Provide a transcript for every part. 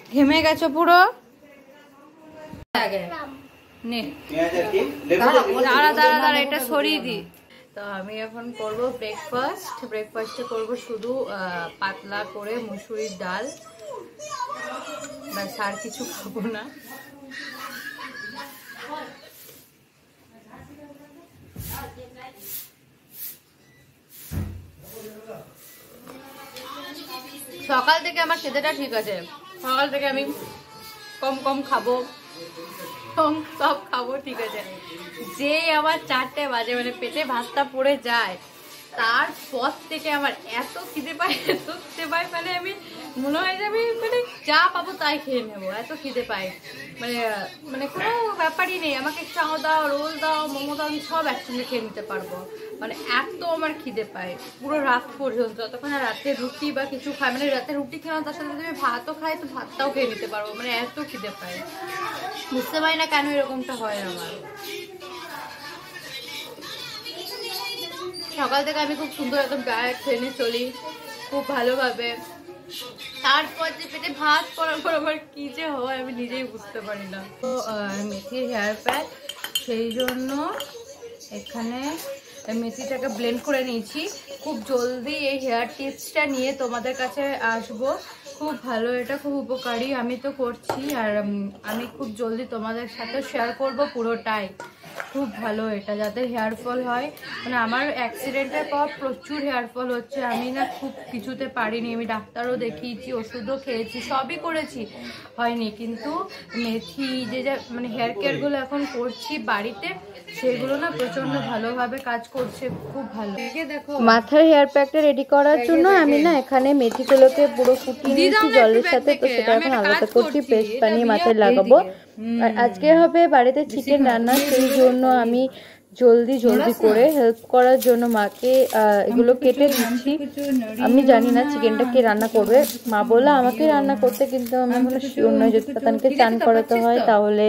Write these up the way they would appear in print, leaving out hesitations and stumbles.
ঘেমে গেছো পুরো। দাঁড়া দাঁড়া দাঁড়া, এটা সরিয়ে দি। তো আমি এখন করবো ব্রেকফাস্টে করবো শুধু পাতলা করে মুসুরির ডাল, ব্যাস, আর কিছু খাবো না। সকাল থেকে আমার খেতেটা ঠিক আছে, সকাল থেকে আমি কম কম খাবো, সব খাবো ঠিক আছে। যে আমার 4টে বাজে মানে পেটে ভাতটা পড়ে যায়, তারপর থেকে আমার এত খিদে পায় মানে আমি মনে হয় যে আমি মানে যা পাবো তাই খেয়ে নেবো, এত খিদে পায়। মানে মানে কোনো ব্যাপারই নেই, আমাকে চাও দাও, রোল দাও, মোমো দাও, আমি সব একসঙ্গে খেয়ে নিতে পারবো। মানে এত আমার খিদে পায় পুরো রাত পর্যন্ত, যতক্ষণ আর রাতে রুটি বা কিছু খাই, মানে রাতে রুটি খেলাম তার সাথে যদি আমি ভাতও খাই তো ভাতটাও খেয়ে নিতে পারবো, মানে এত খিদে পায়। বুঝতে পারি না কেন এরকমটা হয় আমার। সকাল থেকে আমি খুব সুন্দর একদম ডায়েট ট্রেনে চলি খুব ভালোভাবে, তারপর যে পেটে ভাত পড়ার পর আমার কি যে হয় আমি নিজেই বুঝতে পারি না। তো মেথির হেয়ার প্যাক, সেই জন্য এখানে মেথিটাকে ব্লেন্ড করে নিয়েছি। খুব জলদি এই হেয়ার টিপসটা নিয়ে তোমাদের কাছে আসবো, খুব ভালো, এটা খুব উপকারী, আমি তো করছি আর আমি খুব জলদি তোমাদের সাথে শেয়ার করব পুরোটাই। খুব ভালো এটা, যাদের হেয়ার ফল হয়, মানে আমার অ্যাক্সিডেন্টের পর প্রচুর হেয়ার ফল হচ্ছে, আমি না খুব কিছুতে পারিনি, আমি ডাক্তারও দেখিয়েছি, ওষুধও খেয়েছি, সবই করেছি, হয়নি। কিন্তু মেথি যে মানে হেয়ার কেয়ারগুলো এখন করছি বাড়িতে, সেগুলো না প্রচন্ড ভালোভাবে কাজ করছে, খুব ভালো। দেখো মাথার হেয়ার প্যাকটা রেডি করার জন্য আমি না এখানে মেথিগুলোকে পুরো ফুটিয়ে নিয়েছি জলের সাথে, তো সেটা এখন আলাদা করছি, পেস্ট বানিয়ে মাথায় লাগাবো। আর আজকে হবে বাড়িতে চিকেন রান্না, সেই জন্য আমি জলদি করে হেল্প করার জন্য মাকে এগুলো কেটে দিচ্ছি। আমি জানি না চিকেনটা কে রান্না করবে, মা বললো আমাকে রান্না করতে, কিন্তু আমি এখনো শিওর নয়। যদি তাতানকে চান করাতে হয় তাহলে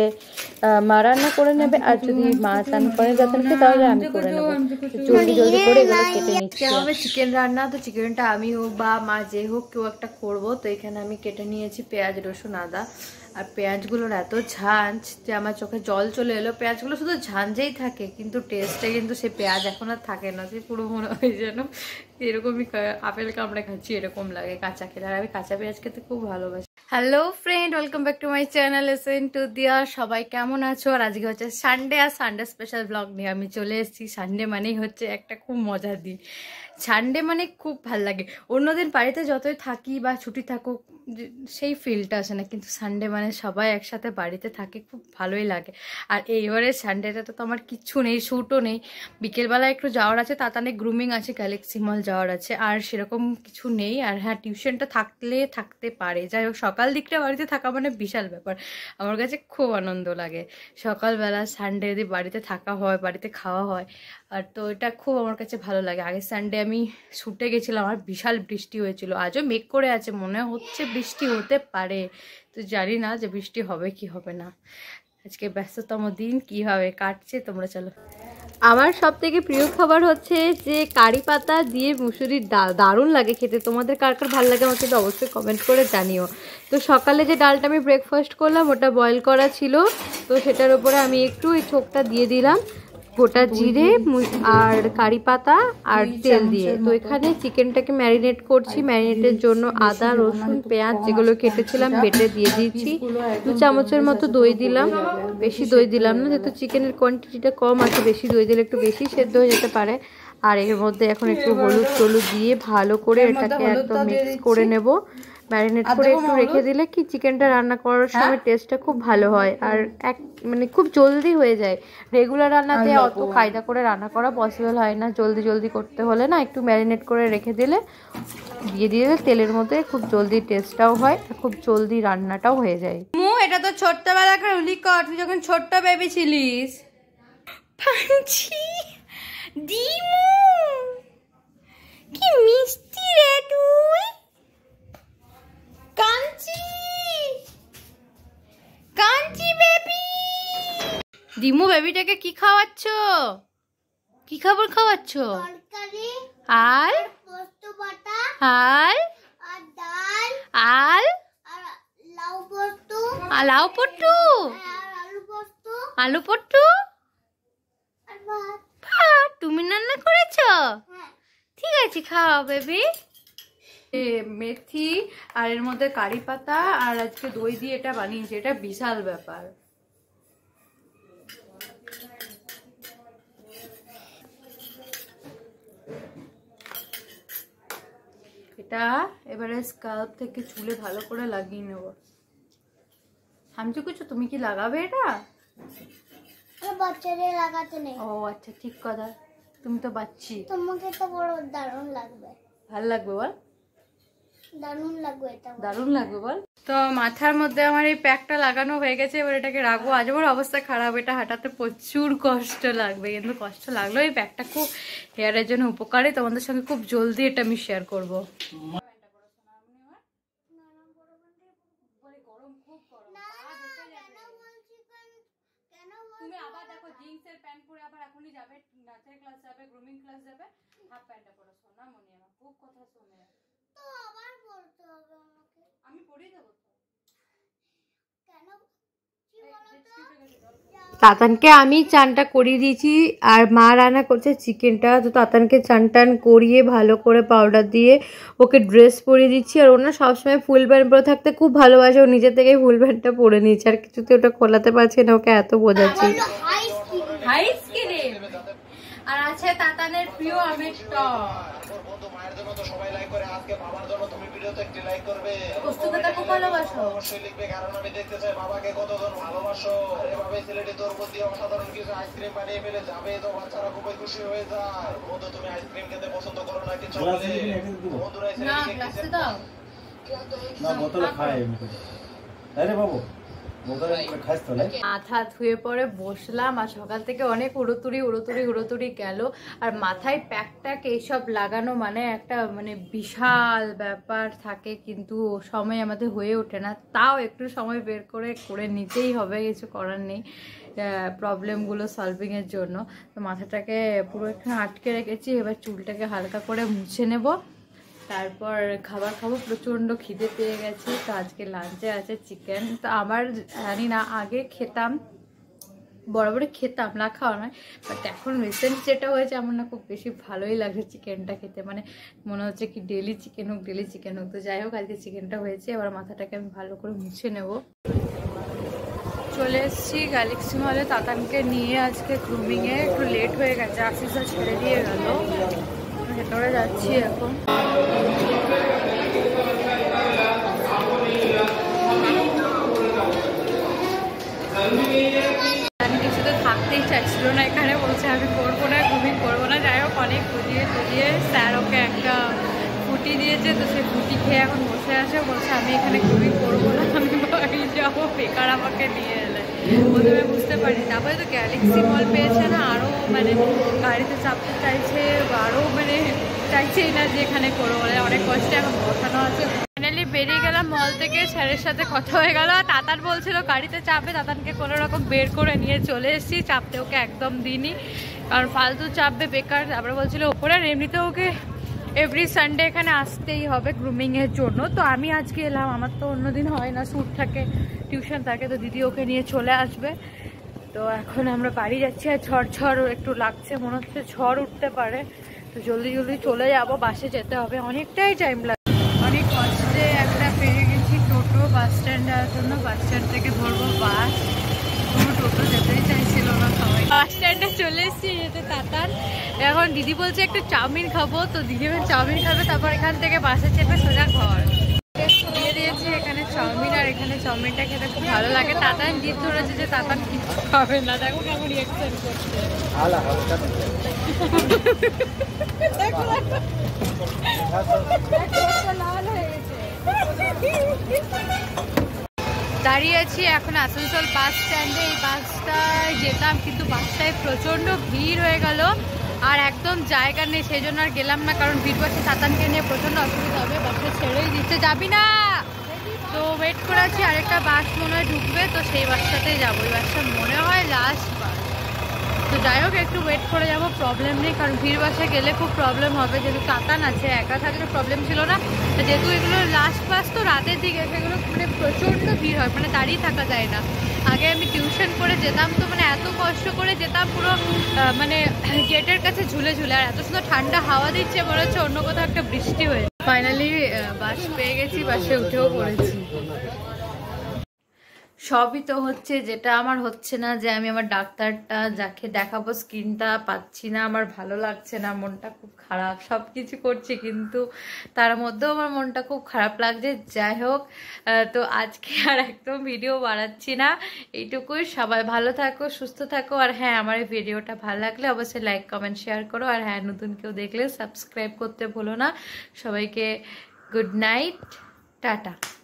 মা রান্না করে নেবে, আর যদি মা চান করে তাতানকে তাহলে আমি করে নেবো। জলদি করে এগুলো কেটে নিচ্ছি। হবে চিকেন রান্না, তো চিকেনটা আমি হোক বা মা যে হোক কেউ একটা করবো। তো এখানে আমি কেটে নিয়েছি পেঁয়াজ, রসুন, আদা, আর পেঁয়াজগুলোর এত ঝাঁঝ যে আমার চোখে জল চলে এলো। পেঁয়াজগুলো শুধু ঝাঁঝেই থাকে, কিন্তু টেস্টে কিন্তু সে পেঁয়াজ এখন আর থাকে না, সে পুরো মনে হয় যেন এরকমই আপেল কামড়ে খাচ্ছি এরকম লাগে কাঁচা খেলে, আর আমি কাঁচা পেঁয়াজ খেতে খুব ভালোবাসি। Hello friend, welcome back to my channel listen to Diya. সবাই কেমন আছো? আর আজকে হচ্ছে সানডে, আর সানডে স্পেশাল ব্লগ নিয়ে আমি চলে এসেছি। সানডে মানেই হচ্ছে একটা খুব মজার দিন, সানডে মানে খুব ভাল লাগে। অন্যদিন বাড়িতে যতই থাকি বা ছুটি থাকুক সেই ফিলটা আসে না, কিন্তু সানডে মানে সবাই একসাথে বাড়িতে থাকে, খুব ভালোই লাগে। আর এইবারে সানডেটাতে তো আমার কিচ্ছু নেই, শ্যুটও নেই, বিকেলবেলা একটু যাওয়ার আছে, তাতানে গ্রুমিং আছে, গ্যালাক্সি মল যাওয়ার আছে, আর সেরকম কিছু নেই। আর হ্যাঁ, টিউশনটা থাকতে পারে, যাই হোক সকাল দিকটা বাড়িতে থাকা মানে বিশাল ব্যাপার, আমার কাছে খুব আনন্দ লাগে সকালবেলা সানডে যদি বাড়িতে থাকা হয়, বাড়িতে খাওয়া হয়, আর তো এটা খুব আমার কাছে ভালো লাগে। আগের সানডে আমি শুটে গেছিলাম, আর বিশাল বৃষ্টি হয়েছিল, আজও মেঘ করে আছে, মনে হচ্ছে বৃষ্টি হতে পারে, তো জানি না যে বৃষ্টি হবে কি হবে না। আজকে ব্যস্ততম দিন কিভাবে কাটছে তোমরা চলো। আমার সব থেকে প্রিয় খাবার হচ্ছে যে কারি পাতা দিয়ে মুসুরির ডাল, দারুণ লাগে খেতে। তোমাদের কার কার ভালো লাগে আমাকে তো অবশ্যই কমেন্ট করে জানিও। তো সকালে যে ডালটা আমি ব্রেকফাস্ট করলাম ওটা বয়েল করা ছিল, তো সেটার উপরে আমি একটু এই ছোকটা দিয়ে দিলাম, গোটা জিরে আর কারি পাতা আর তেল দিয়ে। তো এখানে চিকেনটাকে ম্যারিনেট করছি, ম্যারিনেটের জন্য আদা, রসুন, পেঁয়াজ যেগুলো কেটেছিলাম বেটে দিয়ে দিচ্ছি। 2 চামচের মতো দই দিলাম, বেশি দই দিলাম না, যেহেতু চিকেনের কোয়ান্টিটিটা কম আছে, বেশি দই দিলে একটু বেশি সেদ্ধ হয়ে যেতে পারে। আর এর মধ্যে এখন একটু হলুদ দিয়ে ভালো করে এটাকে একদম মিক্স করে নেব। ম্যারিনেট করে একটু রেখে দিলে কি চিকেনটা রান্না করার সময় টেস্টটা খুব ভালো হয়, আর মানে খুব জলদি হয়ে যায়। রেগুলার রান্নাতে অত কায়দা করে রান্না করা পসিবল হয় না, জলদি করতে হলে না একটু ম্যারিনেট করে রেখে দিলে, দিয়ে দিলে তেলের মধ্যে খুব জলদি টেস্টটাও হয়, খুব জলদি রান্নাটাও হয়ে যায়। এটা তো ছোট্টবেলাকার উলিকট, তুই যখন ছোট্ট বেবি ছিলিস। পাঞ্চি ডিমু কি মিষ্টি রে তুই, কাঞ্চি বেবি। ডিমু বেবিটাকে কি খাওয়াচ্ছ, কি খাবার খাওয়াচ্ছ? আর আর লাউ পট্টু, আলু পট্টু, তুমি রান্না করেছো? ঠিক আছে, খাও বেবি। মেথি আর এর মধ্যে কারি পাতা আর আজকে দই দিয়ে এটা বানিয়েছি, এটা বিশাল ব্যাপার। এটা এবারে স্কাল্প থেকে চুলে ভালো করে লাগিয়ে নেব। হামচু কিছু তুমি কি লাগাবে এটা? বাচ্চাদের লাগাতে নেই। ও আচ্ছা, ঠিক কথা, তুমি তো বাচ্চি, তোমাকে তো বড় দারুণ লাগবে। ভালো লাগবে বল? দারুণ লাগবে এটা, দারুণ লাগবে বল। তো মাথার মধ্যে আমার এই প্যাকটা লাগানো হয়ে গেছে, এবার এটাকে রাখবো। আজ আমার অবস্থা খারাপ, এটা হাঁটাতে প্রচুর কষ্ট লাগবে, কিন্তু কষ্ট লাগলেও এই প্যাকটা খুব হেয়ারের জন্য উপকারী। তোমাদের সঙ্গে খুব জলদি এটা আমি শেয়ার করবো। তুমি আবার দেখো জিন্সের প্যান্ট পরে আবার এখনই যাবে, নাচের ক্লাস যাবে, গ্রুমিং ক্লাস যাবে, হাফ প্যান্টটা পরে শোনা মনে আমার খুব কথা শোনে। তো আবার বলতে হবে আমাকে, আমি পরেই দেবো তো। কেন? তাতানকে আমি চানটা করিয়ে দিয়েছি, আর মা রান্না করছে চিকেনটা। তো তাতানকে চান টান করিয়ে ভালো করে পাউডার দিয়ে ওকে ড্রেস পরিয়ে দিচ্ছি। আর ওনা সবসময় ফুল প্যান্ট পরে থাকতে খুব ভালোবাসে, ও নিজে থেকেই ফুল প্যান্টটা পরে নিয়েছে, আর কিছুতে ওটা খোলাতে পারছে না, ওকে এত বোঝাচ্ছি। হাই স্কিনে আর আছে তাতানের প্রিয় আমের টক। পুস্তকটা খুব ভালোবাসো, অবশ্যই লিখবে, কারণ আমি দেখতে চাই বাবাকে কতজন ভালোবাসো। আরে বাবা, ছেলেটি তোর প্রতি অসাধারণ কিছু আইসক্রিম বানিয়ে ফেলে যাবে, তো বাচ্চারা খুবই খুশি হয়ে যায়। বন্ধু, তুমি আইসক্রিম খেতে পছন্দ করো নাকি চকলেট? বন্ধুরা না গ্লাসে দাও না, বোতলে খায় এমনি। আরে বাবু, মাথা ধুয়ে পরে বসলাম, আর সকাল থেকে অনেক উড়োতুড়ি গেল। আর মাথায় প্যাক এইসব লাগানো মানে একটা মানে বিশাল ব্যাপার থাকে, কিন্তু সময় আমাদের হয়ে ওঠে না। তাও একটু সময় বের করে নিতেই হবে, কিছু করার নেই প্রবলেমগুলো সলভিংয়ের জন্য। তো মাথাটাকে পুরো একটু আটকে রেখেছি, এবার চুলটাকে হালকা করে মুছে নেব, তারপর খাবার খাবো। প্রচণ্ড খিদে পেয়ে গেছে। তো আজকে লাঞ্চে আছে চিকেন। তো আমার জানি না, আগে খেতাম, বরাবরই খেতাম, না খাওয়া নয়, বাট এখন রিসেন্ট যেটা হয়েছে আমার না খুব বেশি ভালোই লাগছে চিকেনটা খেতে। মানে মনে হচ্ছে কি ডেলি চিকেন হোক। তো যাই হোক, আজকে চিকেনটা হয়েছে। এবার মাথাটাকে আমি ভালো করে মুছে নেব। চলে এসেছি গ্যালাক্সি মলে তাতানকে নিয়ে। আজকে গ্রুমিংয়ে একটু লেট হয়ে গেছে, আফিসা ছেড়ে দিয়ে গেল, ভেতরে যাচ্ছি এখন। কিছুতে থাকতেই চাইছিল না এখানে, বলছে আমি করবো না, গ্রুমিং করবো না। যাই হোক, অনেক খুঁজিয়ে স্যার ওকে একটা ফুটি দিয়েছে, তো সে ফুটি খেয়ে এখন বসে আছে। বলছে আমি এখানে গ্রুমিং করবো না, আমি বাড়ি যাবো, বেকার আমাকে নিয়ে এলে। প্রথমে বুঝতে পারি, তারপরে তো গ্যালাক্সি মল পেয়েছে না, আরও মানে গাড়িতে চাপতে চাইছে, আরও মানে চাইছেই না যে এখানে করবো, বলে অনেক কষ্টে এখন বসানো আছে। ফাইনালি বেরিয়ে গেলাম মল থেকে, স্যারের সাথে কথা হয়ে গেল। তাতান বলছিল গাড়িতে চাপবে, তাতানকে কোনো রকম বের করে নিয়ে চলে এসেছি। চাপতে ওকে একদম দিইনি, কারণ ফালতু চাপবে বেকার। তারপরে বলছিল ওপরে, আর এমনিতে ওকে এভরি সানডে এখানে আসতেই হবে গ্রুমিংয়ের জন্য। তো আমি আজকে এলাম, আমার তো অন্যদিন হয় না, শ্যুট থাকে, টিউশন থাকে, তো দিদি ওকে নিয়ে চলে আসবে। তো এখন আমরা বাড়ি যাচ্ছি, আর ঝড় একটু লাগছে, মনে হচ্ছে ঝড় উঠতে পারে। তো জলদি চলে যাবো, বাসে যেতে হবে, অনেকটাই টাইম লাগবে। অনেক কষ্টে একটা পেয়ে গেছি টোটো বাস স্ট্যান্ড যাওয়ার জন্য। বাস স্ট্যান্ড থেকে ধরবো বাস, কোনো টোটো যেতেই চাইছিল না সবাই। বাস স্ট্যান্ডে চলে এসেছি, যেতে তাতান। এখন দিদি বলছে একটু চাউমিন খাবো, তো দিদি এবার চাউমিন খাবে, তারপর এখান থেকে বাসে চেপে সোজা ঘর। দিয়ে দিয়েছে এখানে চাউমিন, আর এখানে চাউমিনটা খেতে খুব ভালো লাগে। তাতান জিদ ধরেছে যে তাতান কিছু খাবে না, দেখো কেমন রিয়াকশন করছে। দাঁড়িয়ে আছি এখন আসানসোল বাস স্ট্যান্ডে। এই বাসটায় যেতাম, কিন্তু বাসটায় প্রচণ্ড ভিড় হয়ে গেল, আর একদম জায়গা নেই, সেই জন্য আর গেলাম না, কারণ ভিড় বাসে তাতানকে নিয়ে প্রচণ্ড অসুবিধা হবে। বাসটা ছেড়েই দিচ্ছে, যাবি না? তো ওয়েট করে আছি, আরেকটা বাস মনে হয় ঢুকবে, তো সেই বাসটাতেই যাবো। এই বাসটা মনে হয় লাস্ট বাস। তো যাই হোক, একটু ওয়েট করে যাব, প্রবলেম নেই, কারণ ভিড় বাসে গেলে খুব প্রবলেম হবে, যেহেতু কাকান আছে, একা থাকলে প্রবলেম ছিল না, যেহেতু এগুলো লাস্ট বাস তো রাতের দিকে, সেগুলো মানে প্রচণ্ড ভিড় হয়, মানে দাঁড়িয়ে থাকা যায় না। আগে আমি টিউশন করে যেতাম তো মানে এত কষ্ট করে যেতাম, পুরো মানে গেটের কাছে ঝুলে ঝুলে, আর এত সুন্দর ঠান্ডা হাওয়া দিচ্ছে, মনে হচ্ছে অন্য কোথাও একটা বৃষ্টি হয়ে। ফাইনালি বাস পেয়ে গেছি, বাসে উঠেও পড়েছি। সবই তো হচ্ছে, যেটা আমার হচ্ছে না যে আমি আমার ডাক্তারটা যাকে দেখাবো স্কিনটা পাচ্ছি না, আমার ভালো লাগছে না, মনটা খুব খারাপ, সব কিছু করছি কিন্তু তার মধ্যেও আমার মনটা খুব খারাপ লাগছে। যাই হোক, তো আজকে আর একদম ভিডিও বাড়াচ্ছি না, এইটুকুই। সবাই ভালো থাকো, সুস্থ থাকো, আর হ্যাঁ, আমার এই ভিডিওটা ভালো লাগলে অবশ্যই লাইক কমেন্ট শেয়ার করো, আর হ্যাঁ, নতুন কেউ দেখলে সাবস্ক্রাইব করতে ভুলো না। সবাইকে গুড নাইট, টাটা।